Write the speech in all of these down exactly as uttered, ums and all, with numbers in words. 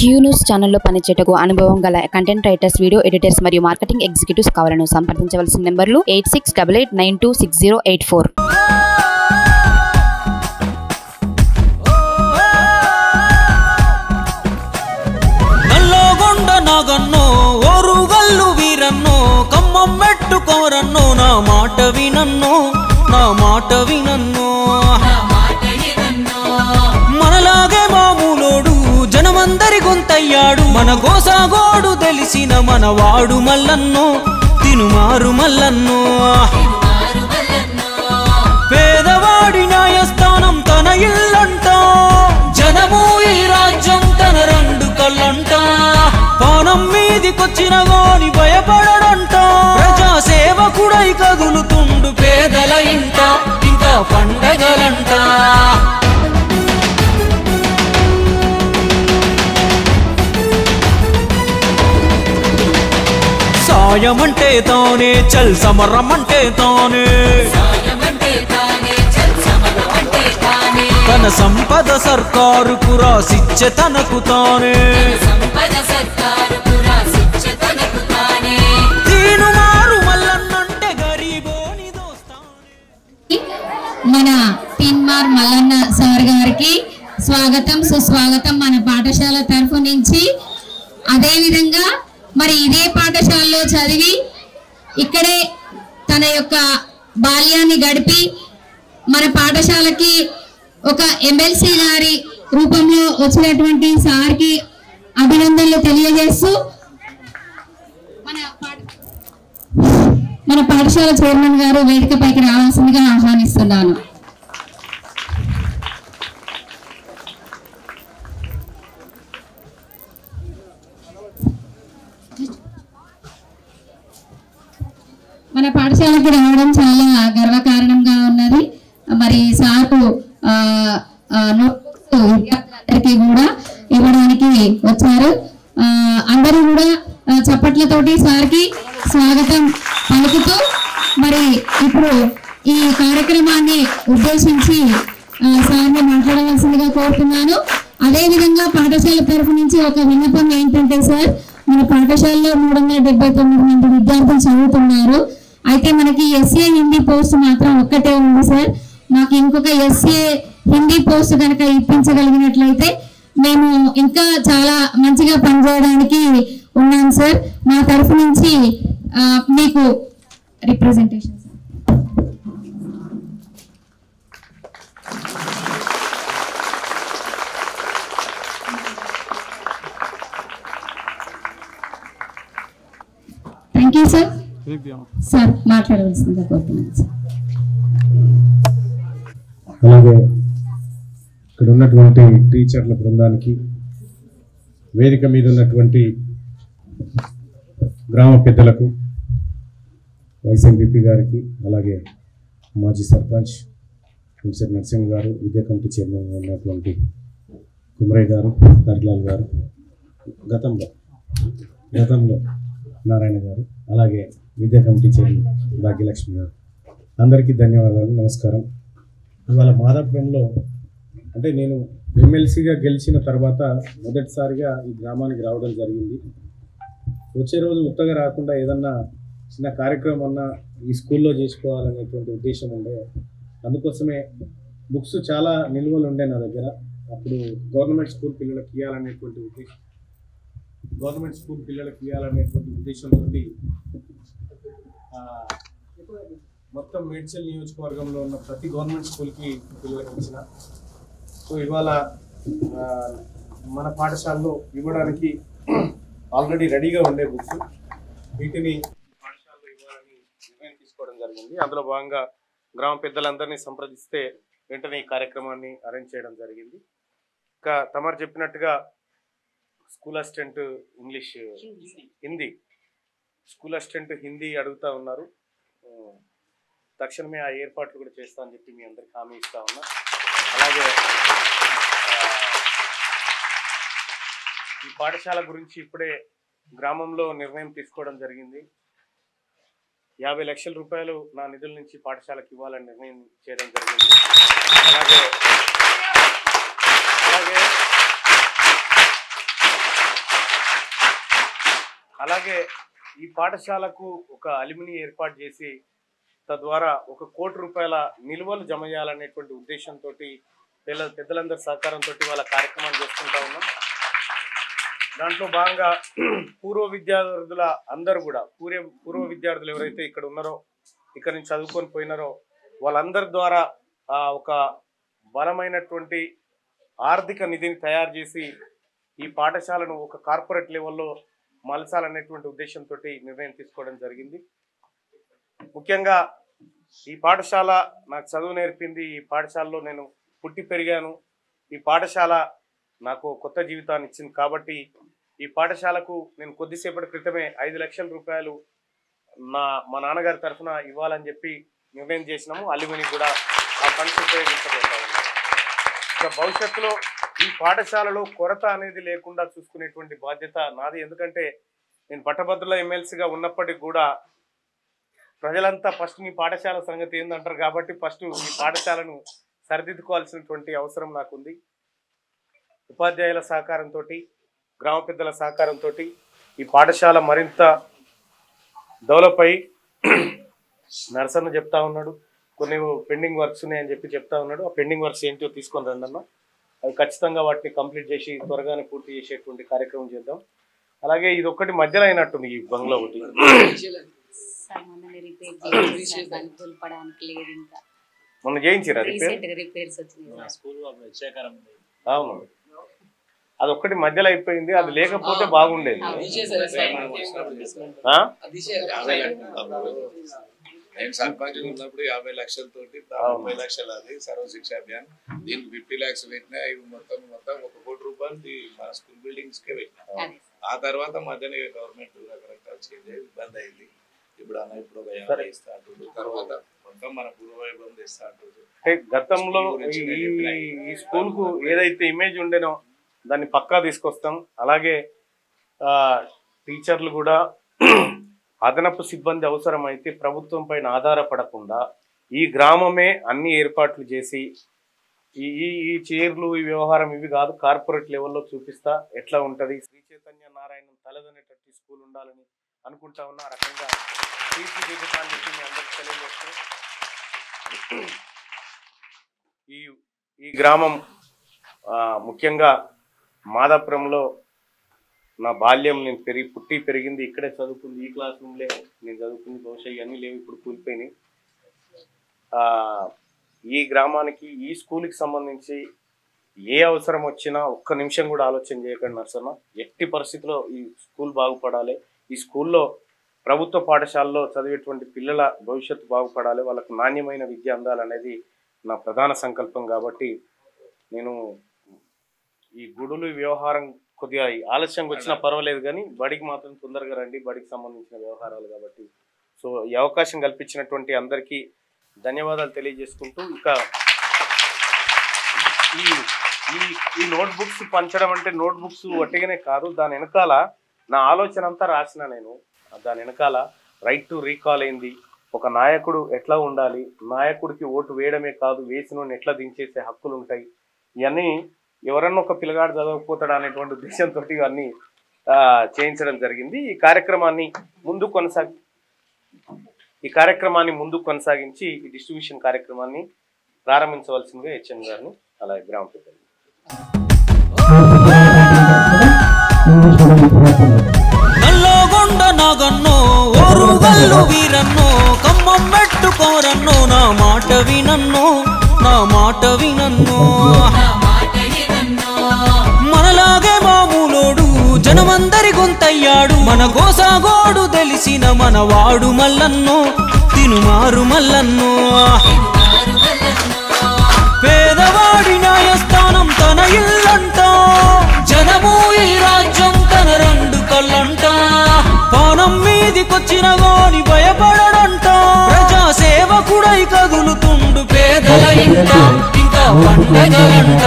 Q news ఛానల్లో పనిచేయటకు అనుభవం గల కంటెంట్ రైటర్స్, వీడియో ఎడిటర్స్ మరియు మార్కెటింగ్ ఎగ్జిక్యూటివ్స్ కావాలను సంప్రదించవలసిన నెంబర్లు eight six eight eight nine two six zero eight four. నాగన్నో ఓరుగల్లు వీరన్నో కమ్మం మెట్టుకోరన్నో నా మాట వినన్నో నా మాట వినన్నో మనలాగే మామూలోడు జనమందరి గొంతయ్యాడు మన గోసాగోడు తెలిసిన మనవాడు మల్లన్నో తినుమారు మల్లన్నో పేదవాడి న్యాయస్థానం తన ఇల్లంట జనము ఈ రాజ్యం తన రెండు కళ్ళంట పానం మీదికొచ్చిన గాని భయపడడంట ప్రజా సేవకుడై కదులుతుండు పేదల ఇంట ఇంకా పండగలంట సాయమంటే తానే చల్ సమరమంటే తానే తన సంపద సర్కారుకు రాసిచ్చే తనకు తానే మన తీన్మార్ మల్లన్న సార్ గారికి స్వాగతం సుస్వాగతం మన పాఠశాల తరఫు నుంచి. అదే విధంగా మరి ఇదే పాఠశాలలో చదివి ఇక్కడే తన యొక్క బాల్యాన్ని గడిపి మన పాఠశాలకి ఒక ఎమ్మెల్సీ గారి రూపంలో వచ్చినటువంటి సార్కి అభినందనలు తెలియజేస్తూ మన మన పాఠశాల చైర్మన్ గారు వేదికపైకి రావాల్సిందిగా ఆహ్వానిస్తున్నాను. మన పాఠశాలకి రావడం చాలా గర్వకారణంగా ఉన్నది. మరి సార్కు విద్యార్థులందరికీ కూడా ఇవ్వడానికి వచ్చారు. అందరూ కూడా చప్పట్లతోటి సార్కి స్వాగతం పలుకుతూ మరి ఇప్పుడు ఈ కార్యక్రమాన్ని ఉద్దేశించి సార్ని మాట్లాడవలసిందిగా కోరుతున్నాను. అదేవిధంగా పాఠశాల తరఫు నుంచి ఒక విన్నపం ఏంటంటే సార్, మన పాఠశాలలో మూడు వందల డెబ్బై తొమ్మిది మంది విద్యార్థులు చదువుతున్నారు. అయితే మనకి ఎస్ఏ హిందీ పోస్ట్ మాత్రం ఒక్కటే ఉంది సార్. మాకు ఇంకొక ఎస్ఏ హిందీ పోస్ట్ కనుక ఇప్పించగలిగినట్లయితే మేము ఇంకా చాలా మంచిగా పనిచేయడానికి ఉన్నాం సార్. మా తరఫు నుంచి మీకు representation. Thank you sir. Sir మాట్లాడవలసిందిగా కోరుతున్నాను సార్. అలాగే ఇక్కడ ఉన్నటువంటి టీచర్ల బృందానికి, వేదిక మీద ఉన్నటువంటి గ్రామ పెద్దలకు, వైస్ ఎంపీపీ గారికి, అలాగే మాజీ సర్పంచ్ ప్రొఫెసర్ నరసింహ గారు, విద్యా కమిటీ చైర్మన్ ఉన్నటువంటి కుమరయ్య గారు, హరిలాల్ గారు, గతంలో గతంలో నారాయణ గారు, అలాగే విద్యా కమిటీ చైర్మన్ భాగ్యలక్ష్మి గారు, అందరికీ ధన్యవాదాలు, నమస్కారం. ఇవాళ మాదాపురంలో అంటే నేను ఎమ్మెల్సీగా గెలిచిన తర్వాత మొదటిసారిగా ఈ గ్రామానికి రావడం జరిగింది. వచ్చే రోజు ఉత్తగా రాకుండా ఏదన్నా చిన్న కార్యక్రమం అన్నా ఈ స్కూల్లో చేసుకోవాలనేటువంటి ఉద్దేశం ఉండే. అందుకోసమే బుక్స్ చాలా నిల్వలు ఉండే నా దగ్గర. అప్పుడు గవర్నమెంట్ స్కూల్ పిల్లలకు ఇవ్వాలనేటువంటి ఉద్దేశం గవర్నమెంట్ స్కూల్ పిల్లలకు ఇవ్వాలనేటువంటి ఉద్దేశంతో మొత్తం మేడ్చల్ నియోజకవర్గంలో ఉన్న ప్రతి గవర్నమెంట్ స్కూల్కి పిల్లలకు ఇచ్చిన. సో ఇవాళ మన పాఠశాలలో ఇవ్వడానికి ఆల్రెడీ రెడీగా ఉండే బుక్స్, వీటిని పాఠశాలలో ఇవ్వాలని నిర్ణయం తీసుకోవడం జరిగింది. అందులో భాగంగా గ్రామ పెద్దలందరినీ సంప్రదిస్తే వెంటనే ఈ కార్యక్రమాన్ని అరేంజ్ చేయడం జరిగింది. ఇంకా తమరు చెప్పినట్టుగా school assistant English Hindi school assistant Hindi అడుగుతూ ఉన్నారు. తక్షణమే ఆ ఏర్పాట్లు కూడా చేస్తా అని చెప్పి మీ అందరికి హామీ ఇస్తా ఉన్నా. అలాగే ఈ పాఠశాల గురించి ఇప్పుడే గ్రామంలో నిర్ణయం తీసుకోవడం జరిగింది. యాభై లక్షల రూపాయలు నా నిధుల నుంచి పాఠశాలకు ఇవ్వాలని నిర్ణయం చేయడం జరిగింది. అలాగే అలాగే అలాగే ఈ పాఠశాలకు ఒక అల్యూమిని ఏర్పాటు చేసి తద్వారా ఒక కోటి రూపాయల నిల్వలు జమ చేయాలనేటువంటి ఉద్దేశంతో పిల్ల పెద్దలందరి సహకారంతో వాళ్ళ కార్యక్రమాలు చేసుకుంటా ఉన్నాం. దాంట్లో భాగంగా పూర్వ విద్యార్థుల అందరూ కూడా పూర్వ పూర్వ విద్యార్థులు ఎవరైతే ఇక్కడ ఉన్నారో, ఇక్కడ నుంచి చదువుకొని పోయినారో వాళ్ళందరి ద్వారా ఒక బలమైనటువంటి ఆర్థిక నిధిని తయారు చేసి ఈ పాఠశాలను ఒక కార్పొరేట్ లెవెల్లో మలచాలనేటువంటి ఉద్దేశంతో నిర్ణయం తీసుకోవడం జరిగింది. ముఖ్యంగా ఈ పాఠశాల నాకు చదువు నేర్పింది. ఈ పాఠశాలలో నేను పుట్టి పెరిగాను. ఈ పాఠశాల నాకు కొత్త జీవితాన్ని ఇచ్చింది. కాబట్టి ఈ పాఠశాలకు నేను కొద్దిసేపటి క్రితమే ఐదు లక్షల రూపాయలు నా మా నాన్నగారి తరఫున ఇవ్వాలని చెప్పి నిర్ణయం చేసినాము. అల్యూమిని కూడా ఆ ఫండ్స్ ఉపయోగించబోతా ఉన్నాం. ఇక భవిష్యత్తులో ఈ పాఠశాలలో కొరత అనేది లేకుండా చూసుకునేటువంటి బాధ్యత నాది. ఎందుకంటే నేను పట్టభద్రుల ఎమ్మెల్సీగా ఉన్నప్పటికీ కూడా ప్రజలంతా ఫస్ట్ మీ పాఠశాల సంగతి ఏందంటారు కాబట్టి ఫస్ట్ ఈ పాఠశాలను సరిదిద్దుకోవాల్సినటువంటి అవసరం నాకుంది. ఉపాధ్యాయుల సహకారంతో, గ్రామ పెద్దల సహకారంతో ఈ పాఠశాల మరింత డెవలప్ అయ్యి నర్సన్న చెప్తా ఉన్నాడు కొన్ని పెండింగ్ వర్క్స్ ఉన్నాయని చెప్పి చెప్తా ఉన్నాడు. ఆ పెండింగ్ వర్క్స్ ఏంటో తీసుకొని రండి అన్న. అవి ఖచ్చితంగా వాటిని కంప్లీట్ చేసి త్వరగానే పూర్తి చేసేటువంటి కార్యక్రమం చేద్దాం. అలాగే ఇది ఒక్కటి మధ్యలో అయినట్టుంది ఈ బంగ్లా ఒకటి మొన్న చేయించారా రిపేర్? అవును, అదొక్కటి మధ్యలో అయిపోయింది. అది లేకపోతే బాగుండేది. నేను సర్పంచ్ ఉన్నప్పుడు యాభై లక్షలతోటి ముప్పై లక్షలు అది సర్వశిక్ష అభియాన్, దీనికి ఫిఫ్టీ ల్యాక్స్ పెట్టినా ఇవి మొత్తం మొత్తం ఒక కోటి రూపాయలు మన స్కూల్ బిల్డింగ్స్ కే పెట్టినా. ఆ తర్వాత మధ్యన గవర్నమెంట్ రకరకాల చేంజ్ అయ్యి ఇబ్బంది అయింది. ఇప్పుడు అన్న ఇప్పుడు ఒక యాభై ఇస్తా అంటుంది, తర్వాత మొత్తం మన పూర్వవైభవం తెస్తా అంటుంది. గతంలో ఈ స్కూల్ కు ఏదైతే ఇమేజ్ ఉండేనో దాన్ని పక్కా తీసుకొస్తాం. అలాగే టీచర్లు కూడా అదనపు సిబ్బంది అవసరమైతే ప్రభుత్వం పైన ఆధారపడకుండా ఈ గ్రామమే అన్ని ఏర్పాట్లు చేసి ఈ ఈ చైర్లు ఈ వ్యవహారం ఇవి కాదు, కార్పొరేట్ లెవెల్లో చూపిస్తా ఎట్లా ఉంటుంది. శ్రీ చైతన్య నారాయణ తలదనేటట్టు స్కూల్ ఉండాలని అనుకుంటా ఉన్న ఆ రకంగా తీర్చిదిద్దుతాన్ని చెప్పి మీ అందరికీ తెలియజేస్తూ ఈ ఈ గ్రామం ముఖ్యంగా మాదాపురంలో నా బాల్యం, నేను పెరిగి పుట్టి పెరిగింది ఇక్కడే, చదువుకుంది ఈ క్లాస్ రూమ్లే నేను చదువుకుంది. బహుశా ఇవన్నీ లేవు, ఇప్పుడు కూలిపోయినాయి. ఈ గ్రామానికి ఈ స్కూల్కి సంబంధించి ఏ అవసరం వచ్చినా ఒక్క నిమిషం కూడా ఆలోచన చేయకండి నర్సన్న. ఎట్టి పరిస్థితిలో ఈ స్కూల్ బాగుపడాలి. ఈ స్కూల్లో ప్రభుత్వ పాఠశాలలో చదివేటువంటి పిల్లల భవిష్యత్తు బాగుపడాలి, వాళ్ళకు నాణ్యమైన విద్య అందాలనేది నా ప్రధాన సంకల్పం. కాబట్టి నేను ఈ గుడులు వ్యవహారం కొద్దిగా ఆలస్యంగా వచ్చినా పర్వాలేదు కానీ బడికి మాత్రం తొందరగా రండి, బడికి సంబంధించిన వ్యవహారాలు కాబట్టి. సో ఈ అవకాశం కల్పించినటువంటి అందరికీ ధన్యవాదాలు తెలియజేసుకుంటూ, ఇక ఈ ఈ ఈ నోట్ బుక్స్ పంచడం అంటే నోట్ బుక్స్ వట్టిగానే కాదు, దాని వెనకాల నా ఆలోచన అంతా రాసిన నేను. దాని వెనకాల రైట్ టు రీకాల్ అయింది, ఒక నాయకుడు ఎట్లా ఉండాలి, నాయకుడికి ఓటు వేయడమే కాదు వేసిన ఎట్లా దించేసే హక్కులు ఉంటాయి, ఇవన్నీ ఎవరన్నా ఒక పిల్లగాడు చదవకపోతాడు అనేటువంటి ఉద్దేశంతో ఇవన్నీ చేయించడం జరిగింది. ఈ కార్యక్రమాన్ని ముందు కొనసాగి ఈ కార్యక్రమాన్ని ముందు కొనసాగించి ఈ డిస్ట్రిబ్యూషన్ కార్యక్రమాన్ని ప్రారంభించవలసిందిగా హెచ్ఎం గారిని అలాగే గ్రామ పెద్దలు. నల్లగొండ నాగన్నో ఓరుగల్లు వీరన్నో కమ్మం పెట్టుకోరన్నో నా మాట వినన్నో నా మాట వినన్నో. మనలాగే మామూలోడు జనమందరి గొంతయ్యాడు, మన గోసాగోడు తెలిసిన మనవాడు మల్లన్నో తినుమారు మల్లన్నో. పేదవాడి న్యాయస్థానం తన ఇల్లంట, జనము ఈ రాజ్యం తన రెండు కళ్ళంట. పానం మీదికొచ్చిన గాని భయపడడంట, ప్రజా సేవకుడై కదులుతుండు పేదల ఇంట ఇంకా పండగలంట.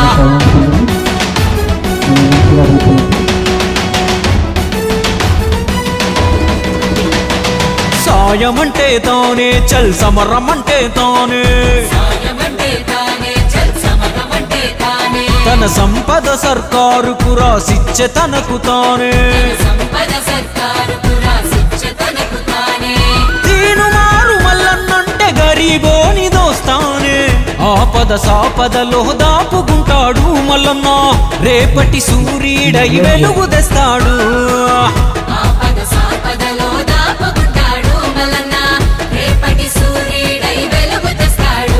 సాయమంటే తానే చల్ సమరమంటే తానే, తన సంపద సర్కారుకు రాసిచ్చే తనకు తానే. గరీబోని దోస్తానే ఆపద సాపదలో దాపుకుంటాడు మల్లన్న రేపటి సూర్యుడై వెలుగు తెస్తాడు ఆపద సాపదలో దాపుకుంటాడు మల్లన్న రేపటి సూర్యుడై వెలుగు తెస్తాడు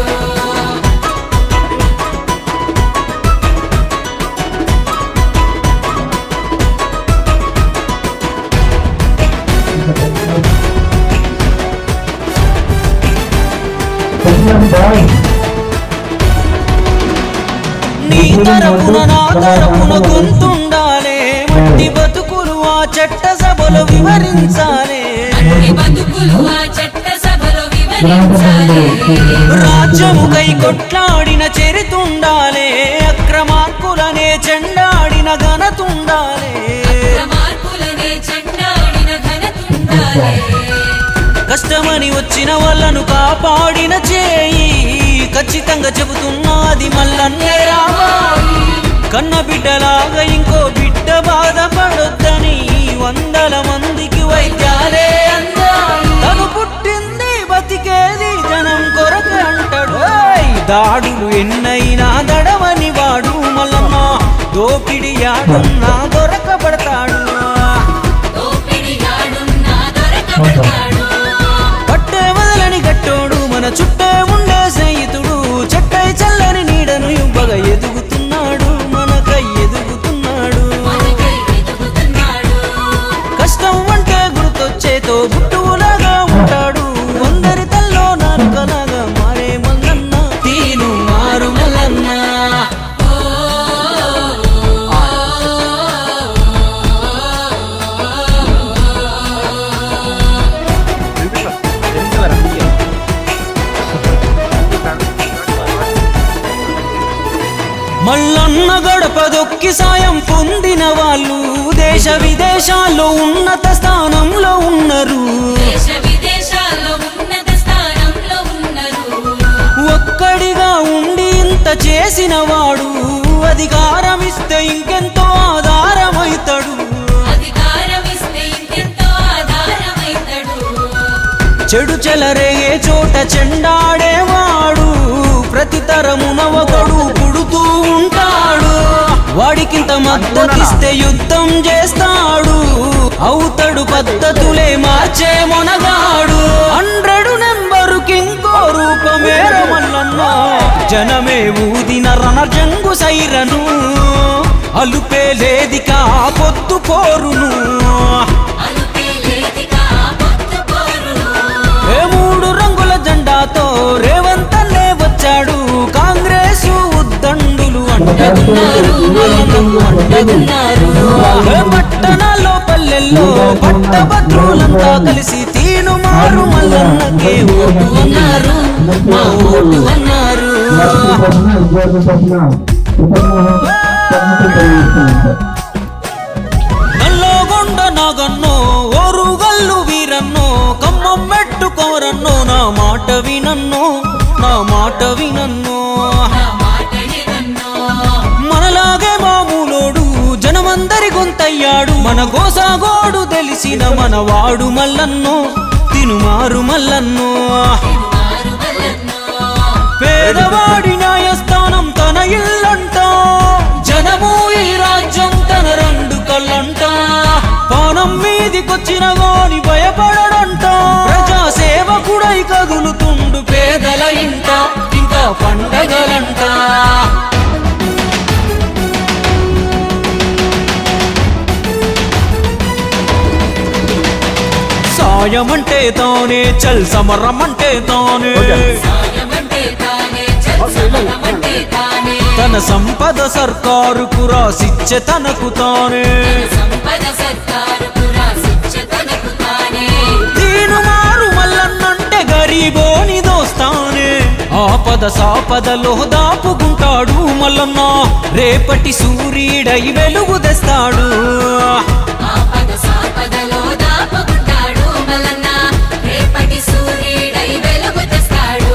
నీ తరపున నా తరపున గొంతుండాలే మట్టి బతుకులు ఆ చట్ట సభలో వివరించాలే అన్ని బతుకులు ఆ చట్ట సభలో వివరించాలి రాజ్యముకై కొట్లాడిన చరితుండాలే అక్రమార్కులనే చెండాడిన ఘనతుండాలే మార్పులనే చెండాడిన ఘనతుండాలి కష్టమని వచ్చిన వాళ్ళను కాపాడిన చేయి ఖచ్చితంగా చెబుతున్నది మల్లన్నే రావాలి కన్న బిడ్డలాగా ఇంకో బిడ్డ బాధపడొద్దని వందల మందికి వైద్యాలే అందాలి తను పుట్టింది బతికేది జనం కొరకే అంటాడు దాడులు ఎన్నైనా దడవని వాడు మల్లమ్మ దోపిడి యాడున్నా దొరకబడతాడు దోపిడిగాడున్నా దొరకబడతాడు పట్టే వదలని గట్టోడు మన చుట్టే ఉండే స్నేహితుడు చెట్టై చల్లని నీడను ఇవ్వగా ఎదుగుతున్నాడు మనకై ఎదుగుతున్నాడు మనకై ఎదుగుతున్నాడు కష్టం అంటే గుర్తొచ్చేతో బుట్టులాగా ఉంటాడు అందరి తల్లో నాలుకలాగా మారే మల్లన్న తీను మారు మల్లన్న మల్లన్న గడప దొక్కి సాయం పొందిన వాళ్ళు దేశ విదేశాల్లో ఉన్నత స్థానంలో ఉన్నారు దేశ విదేశాల్లో ఉన్నత స్థానంలో ఉన్నారు ఒక్కడిగా ఉండి ఇంత చేసిన వాడు అధికారం ఇస్తే ఇంకెంతో ఆధారమైతాడు అధికారం ఇస్తే ఇంకెంతో ఆధారమైతాడు చెడు చెలరేగే చోట చెండాడేవాడు ప్రతి తరమున ఒకడు పుడుతూ ఉంటాడు వాడికింత మద్దతిస్తే యుద్ధం చేస్తాడు అవుతాడు పద్ధతులే మార్చే మొనగాడు హండ్రెడ్ నెంబరుకి ఇంకో రూపమేర మల్లన్న జనమే ఊదిన రణజంగు సైరను అలుపే లేదికా పొద్దు పోరును అలుపే లేదిగా పొత్తు పోరును ఏ మూడు రంగుల జెండాతో రేవంతన్నే వచ్చాడు కాంగ్రెస్ ఉద్దండులు అంటగున్నారు మల్లన్నకు అంటగున్నారు ఏ పట్టణాల్లో పల్లెల్లో పట్టభద్రులంతా కలిసి తీను మారు మల్లన్నకే ఓటు అన్నారు మా ఓటు అన్నారు నల్లగొండ నాగన్నో ఓరుగల్లు వీరన్నో కమ్మం మెట్టుకోరన్నో నా మాట వినన్నో నా మాట వినన్నో నా మాట వినన్నో మనలాగే మామూలోడు జనమందరి గొంతయ్యాడు మన గోసాగోడు తెలిసిన మనవాడు మల్లన్నో తినుమారు మల్లన్నో మారు మల్లన్నో పేదవాడి న్యాయస్థానం తన ఇల్లంట జనము ఈ రాజ్యం తన రెండు కళ్ళంట పానం మీదికొచ్చిన గాని భయపడడంట ప్రజా సేవకుడై కదులుతుండు పేదల ఇంట ఇంకా పండగలంట సాయమంటే తానే చల్ సమరమంటే తానే సాయమంటే తానే చర్చలమంటే తానే తన సంపద సర్కారుకు రాసిచ్చే తనకు తానే సంపద సర్కారుకు రాసిచ్చే తనకు తానే తీను మారు మల్లన్నంటే గరీబోని దోస్తానే ఆపద సాపదలో దాపుకుంటాడు మల్లన్న రేపటి సూర్యుడై వెలుగు తెస్తాడు ఆపద సాపదలో దాపుకుంటాడు మల్లన్న రేపటి సూర్యుడై వెలుగు తెస్తాడు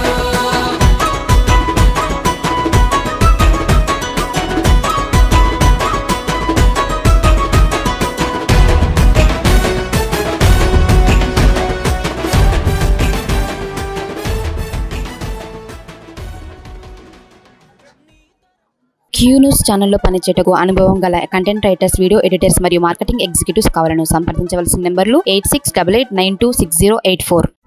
క్యూ న్యూస్ ఛానల్లో పనిచేయటకు అనుభవం గల కంటెంట్ రైటర్స్, వీడియో ఎడిటర్స్ మరియు మార్కెటింగ్ ఎగ్జిక్యూటివ్స్ కావాలను సంప్రదించవలసిన నెంబర్లు eight six double eight nine two six zero eight four.